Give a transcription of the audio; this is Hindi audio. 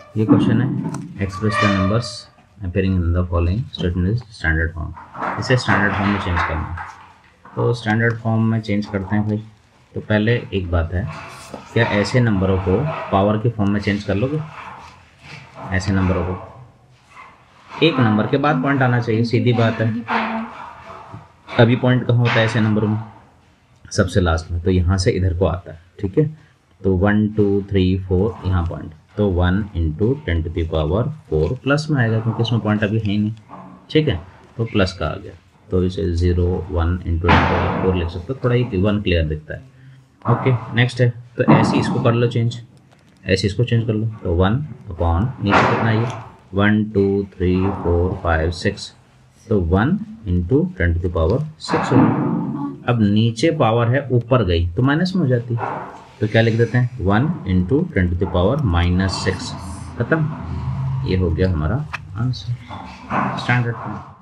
ये क्वेश्चन है, express the numbers appearing in the following statement is standard form. इसे स्टैंडर्ड फॉर्म में चेंज करना है, तो स्टैंडर्ड फॉर्म में चेंज करते हैं भाई। तो पहले एक बात है, क्या ऐसे नंबरों को पावर के फॉर्म में चेंज कर लोगे? ऐसे नंबरों को एक नंबर के बाद पॉइंट आना चाहिए, सीधी बात है। अभी पॉइंट कहाँ होता है ऐसे नंबरों में? सबसे लास्ट में, तो यहाँ से इधर को आता है, ठीक है। तो 1 2 3 4 यहाँ पॉइंट, तो 1 × 10⁴ प्लस में आएगा क्योंकि इसमें पॉइंट अभी है ही नहीं, ठीक है। तो प्लस का आ गया, तो इसे 0 1 × 10⁴ लिख सकते हो, थोड़ा ये 1 क्लियर दिखता है। ओके, नेक्स्ट है, तो ऐसे इसको कर लो चेंज, ऐसे इसको चेंज कर लो। तो 1 अपॉन नीचे कितना ये 1 2 3 4 5 6, तो 1 × 10⁶ होगा। अब नीचे पावर है, ऊपर गई तो माइनस में हो जाती, तो क्या लिख देते हैं 1 × 10⁻⁻⁶। खत्म, ये हो गया हमारा आंसर स्टैंडर्ड फॉर्म।